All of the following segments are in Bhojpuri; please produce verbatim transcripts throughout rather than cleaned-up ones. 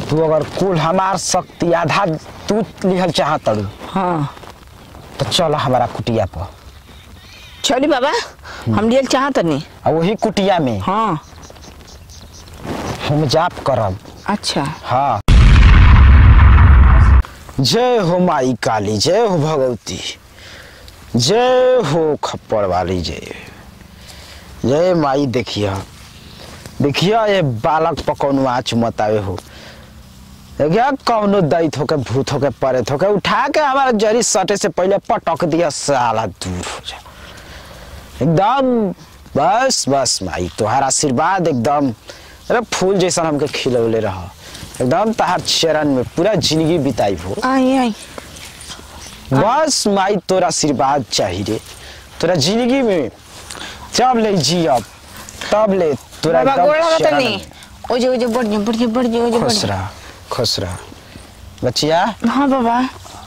तू अगर कुल हमार शक्ति आधा तू लिहल चाहत तड़ू हाँ तो चल हमारा कुटिया पर चली बाबा हम लियल चाहत नहीं और वही कुटिया में हाँ हम जाप करब। अच्छा हाँ जय हो माई काली, जय हो भगवती, जय हो खप्पड़ वाली, जय जय माई। देखिया देखिया ये बालक पकौन आँच मत आवे हो, देखिया कौनो दैत होके भूत होके परेत होके उठा के हमारा जरी सटे से पहले पटक दिया, साला दूर हो जा एकदम। बस बस माई तोहार आशीर्वाद एकदम अरे फूल जैसा हमके खिलौले रहा, एकदम तहार चरण में पूरा जिंदगी बिताई हो। आई आई बस माई तोरा आशीर्वाद चाहिए रे, तोरा जिंदगी में जब ले जियब तब ले तोरा बाबा गोड़ एकदम लगता चरण नहीं में। ओजे ओजे बढ़ जा बढ़ जा बढ़ जा ओजे बढ़ खुश जा। रह खुश रह बचिया। हाँ बाबा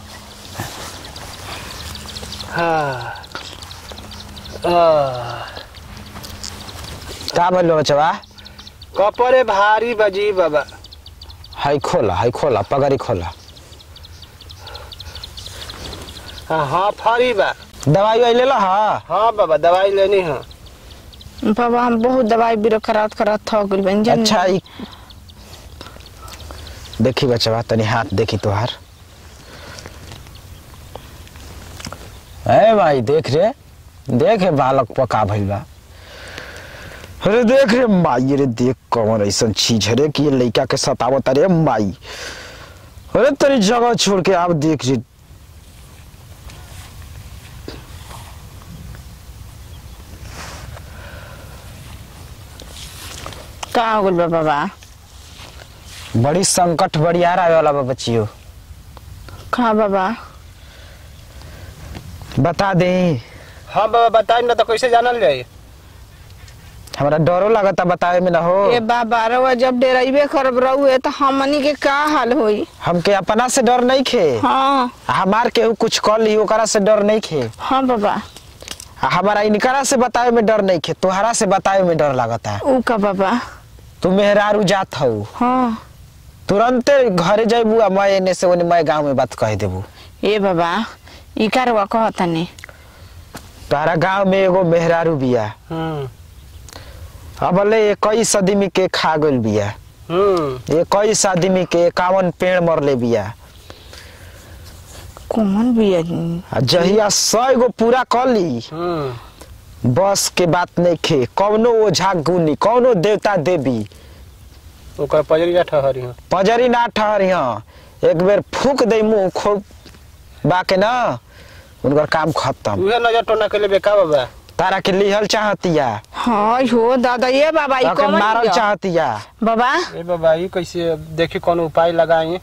हाँ आ, का बोलो बचवा? कपड़े भारी बजी बाबा। हाय खोला हाय खोला पगड़ी खोला। हाँ हाँ फारी बा। दवाई वाई ले ला। हाँ हाँ बाबा दवाई लेनी है। बाबा हम बहुत दवाई बीरो करात करात थक गइल बन जान। अच्छा ई देखी बचवा तनी हाथ देखी तोहार। ए भाई देख रे देख रे बालक पका भइल बा। अरे देख रे माई रे देख कौन ऐसा चीज है रे कि ये लड़का के सतावत रे माई। अरे तेरी जगह छोड़ के आप देख रे। का हो गइल बा बाबा? बड़ी संकट बड़ी आ रहा वाला बा बच्चियों। का बाबा बता दे। हाँ बाबा बताई ना तो कैसे जानल जाए। हमारा डरो लगता बतावे में ना हो। ए बाबा रवा जब डेराइबे करब रहुए तो हमनी के का हाल होई? हमके अपना से डर नहीं खे। हाँ हमार के कुछ कर ली ओकरा से डर नहीं खे। हाँ बाबा हमारा इनकरा से बतावे में डर नहीं खे, तोहरा से बतावे में डर लगता है। ऊ का बाबा? तू मेहरारू जात हो हाँ तुरंते घरे जाबू आ मैं एने से ओने मैं गांव में बात कह देबू। ए बाबा ई का रवा कहता नहीं? तारा गांव में एगो मेहरारू बिया, हम्म अब ले इक्कीस आदमी के खा गइल बिया। हम्म इक्कीस आदमी के इक्यावन पेड़ मरले बिया। कौन बिया? आ जहिया सौ गो पूरा कर ली हम्म बस के बात नहीं खे। कौनो ओझा गुनी कौनो देवता देवी ओकर पजरिया ठहरी है। पजरी ना ठहरी। हाँ एक बेर फूक दे मुंह खूब बाके ना उनकर काम खत्म। उहे नजर टोना के लिए बेका बाबा। तारा के लिहल चाहतिया, हाँ हो दादा ये बाबा ई ताके कौन मारल बिया? चाहतिया। बाबा ए बाबा ये कैसे देखी कौन उपाय लगाए।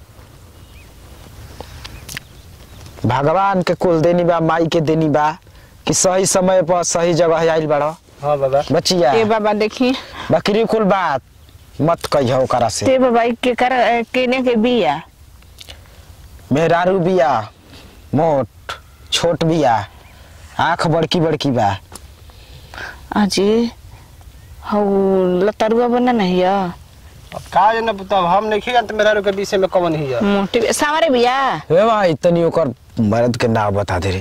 भगवान के कुल देनी बा माई के देनी बा कि सही समय पर सही जगह आइल बड़ा। हाँ बाबा बचिया ए बाबा देखी बकरी कुल बात मत कहियो ओकरा से। ते बाबा ई के कर केने के बिया? मेहरारू बिया मोट छोट बिया आँख बड़की बड़की बा। अजी हौ लतरुआ बना नहीं है? अब का जाने तब हम नहीं जानते मेहरारू के विषय में कौन ही है। मोटी सामरे बिया? हे भाई तनी ओकर मर्द के नाम बता दे रे।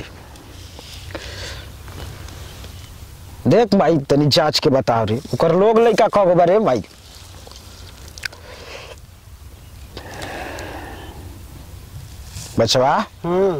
देख माई तनी जांच के बताओ रे ओकर लोग लइका कब बारे माई। बचवा हम्म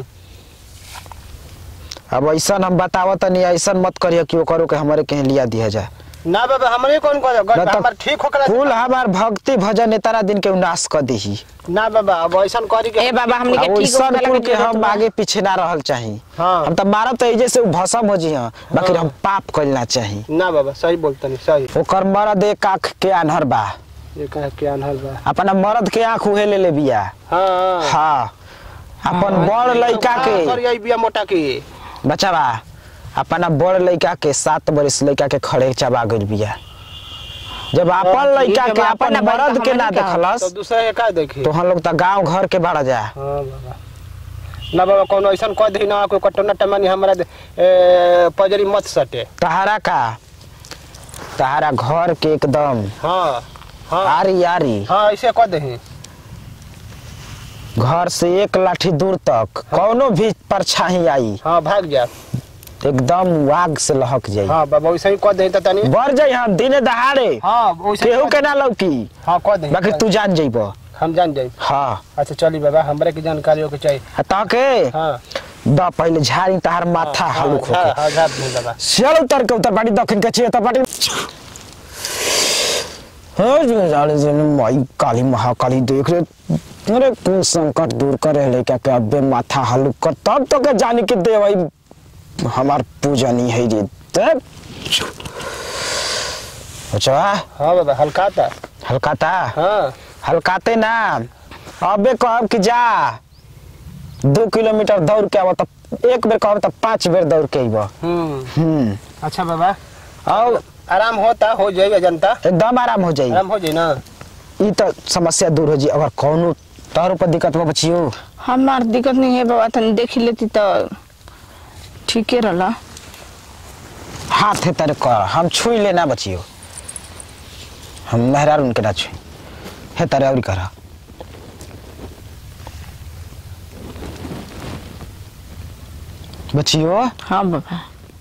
अब ऐसा हम बतावत नहीं ऐसा मत करिए कि ओकरो के हमारे कहीं लिया दिया जाए ना बाबा हमरे कौन को ना तो हमार ठीक होकर कुल हमार भक्ति भजन इतना दिन के नाश कर दही। ना बाबा अब ऐसा करी के ए बाबा हमनी के ठीक वैसा होके कुल लगे के हम जरूरत बा। आगे पीछे ना रहल चाहिए। हाँ। हम तो मारब तो एजे से भसम हो जी हाँ बाकी हम पाप करना चाहिए। ना बाबा सही बोलता नहीं सही। ओकर मर्द एक आँख के आन्हर बा, ये कह के अनहल बा। अपना मर्द के आँख उहे ले ले बिया। हाँ हाँ अपन बड़ लड़का के करिए बिया मोटा के बचावा अपना बड़ लड़का के सात बरिस लड़का के खड़े चबा गइल बिया। जब अपन लड़का के अपन मर्द के ना देखलस तो दूसरा के का देखी। तो हम लोग तो गांव घर के बाड़ा जा। हाँ बाबा ना बाबा कोनो ऐसा कह दे ना कोई कटोना टमानी हमारा पजरी मत सटे। तहारा का तहारा घर के एकदम हाँ हाँ आरी आरी हाँ ऐसे कह दे घर से एक लाठी दूर तक कौनो भी परछाई आई हाँ भाग जा एकदम आग से लहक जाई। हाँ बाबा वैसे ही कह दे त तनी बढ़ जाई हम दिने दहाड़े। हाँ वैसे केहू के ना लौकी। हाँ कह दे बाकी तू जान जइबो। हम जान जाई। हाँ अच्छा चली बाबा हमरे की जानकारी हो के चाहिए। ताके हाँ दा पहले झाड़ी तार माथा हलुक हाँ होके हाँ झाड़ दे बाबा चल उतर के उतर बाड़ी दक्षिण के छिए त बाड़ी हो जो जाले जे माई काली महाकाली देख रे अरे कोई संकट दूर करे ले क्या के अबे माथा हलुक कर तब तो के जाने के देवई हमार पूजा नहीं है रे तब अच्छा हाँ बाबा हल्काता हल्काता हाँ हल्काते ना अबे कहब कि जा दो किलोमीटर दौड़ के आवा तब एक बेर कहब तब पांच बेर दौड़ के आइबा। हम्म हम्म अच्छा बाबा और आराम होता हो जाएगा जनता एकदम आराम हो जाई। आराम हो जाए ना ई तो समस्या दूर हो जी। अगर कौनो तोहर ऊपर दिक्कत हो बचियो हमार दिक्कत नहीं है बाबा तनी देख लेती तो ठीके रहला। हाथ है तेरे कर हम छुई लेना बचियो हम मेहरार उनके ना छुई है तेरे और करा बचियो। हाँ बाबा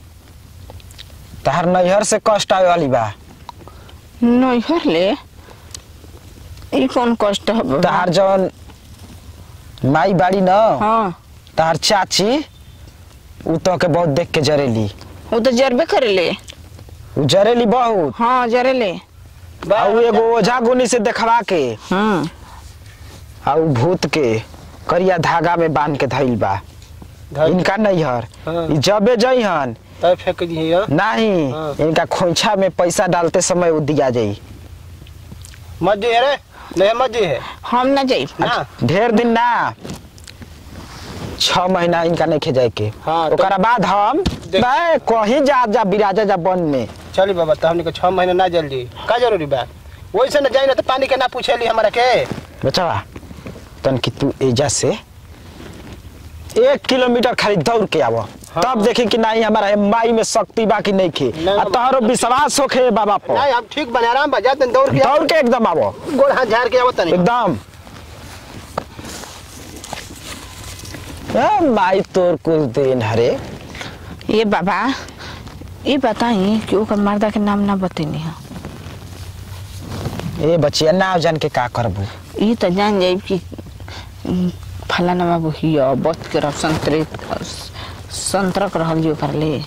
तहर नैहर से कष्ट आवे वाली बा। नैहर ले ई कौन कष्ट है बाबा? तहर जौन माई बाड़ी न हाँ तहर चाची उ तो के बहुत देख के जरेली। वो तो जरबे करेले। उ जरेली बहुत। हाँ जरेले। आ उ एगो ओझा गुनी से देखवा के हाँ आ उ भूत के करिया धागा में बांध के धइल बा। इनका नैहर हाँ। ई जबे जइहन तब फेंक दिए नहीं हाँ। इनका खोइछा में पैसा डालते समय वो दिया जाई। मत जी रे नहीं मत जी है हम ना जाई। ना ढेर दिन ना छह महीना इनका नहीं खेजाए के। हाँ, तो- ओकरा बाद हम बे कहीं जा जा बिराजा जा बन में चली बाबा तो हमने को छह महीना ना जल्दी का जरूरी बा वैसे न जाए ना तो पानी के ना पूछेली हमारा के बचावा तन कि तू एजा से एक किलोमीटर खाली दौड़ के आव। हाँ। तब देखी कि नहीं हमारा माई में शक्ति बाकी नहीं खे नहीं, आ तोहरो विश्वास होखे बाबा पर नहीं हम ठीक बने आराम बा जाते दौड़ के दौड़ के एकदम आवो गोड़ हाथ झाड़ के आवत नहीं एकदम। ए माई तोर कुछ दिन हरे ये बाबा ये बताई कि ओकर मर्दा के नाम ना बतेनी है। ए बचिया नाव जान के का करबू ये तो जान जाई कि फलाना बाबू हिया बच के रह संतरित संतरक रहल जो कर ले।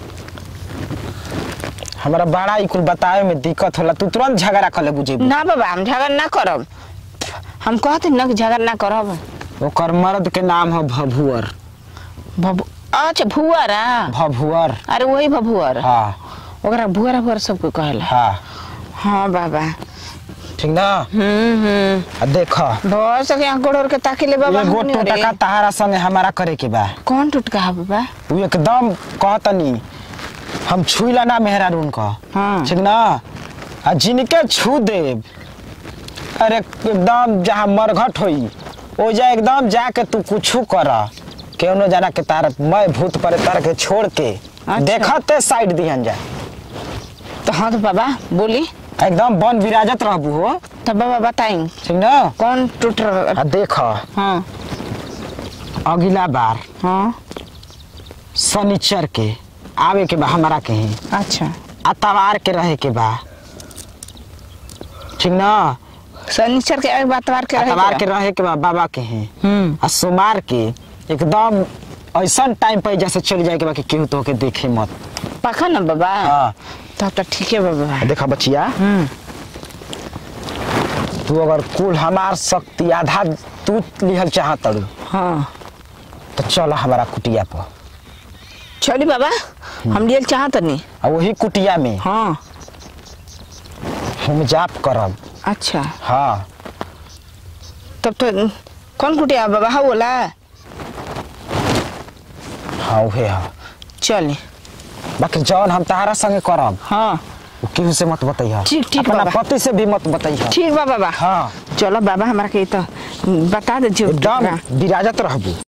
हमरा बड़ा ई कुल बतावे में दिक्कत होला तू तुरंत झगड़ा कर ले बुझेबू। ना बाबा हम झगड़ा ना करब। हम कहते ना कि झगड़ा ना करब। ओकर मर्द के नाम है भभुअर। भभु अच्छा भुआरा भभुअर अरे वही भभुआर हाँ ओकरा भुआरा भुआरा सबको कहेला। हाँ हाँ बाबा ठीक ना। हम्म हम्म आ देख बहुत सके यहाँ गोड़ के ताकि ले बाबा एगो हमनी टोटका ओरे। तहारा संगे हमारा करे के बा। कौन टुटका है बाबा? उ एकदम कहतनी हम छुईला ना मेहरार उनका हाँ। ठीक ना आ जिनके छू देब अरे एकदम जहाँ मरघट होई ओजा एकदम जाके तू कुछ कर केनो जाना के तार मैं भूत पर तार के छोड़ के अच्छा। देखते साइड दिहन जा तो हाँ तो बाबा बोली एकदम बन विराजत रहबू हो तब बाबा बताई ठीक ना। कौन टूट रहा? आ देख हाँ अगला बार हाँ शनिचर के आवे के बा हमारा के ही अच्छा अतवार के रहे के बा ठीक ना। शनिचर के एक बातवार के रहे अतवार के रहे के बा बाबा के ही हम्म आ सोमवार के एकदम ऐसा टाइम पे जैसे चल जाए के बा कि केहू तो के देखे मत। पका ना बाबा। हाँ तब तो ठीक है बाबा। देखा बचिया हम्म तू अगर कुल हमार शक्ति आधा तू लिहल चाहत तड़ू हाँ तो चल हमारा कुटिया पर चली बाबा हम लिए चाहत नहीं। आ वही कुटिया में हाँ हम जाप करब। अच्छा हाँ तब तो कौन कुटिया बाबा? हाँ बोला हाँ उहे हाँ चले बाकी जौन हम तहारा संगे करब हाँ उ केहू से मत बताइहा। ठीक ठीक अपना बाबा पति से भी मत बताइहा। ठीक बा बाबा। हाँ चलो बाबा हमारा के तो बता दे जो एकदम विराजत रहबू।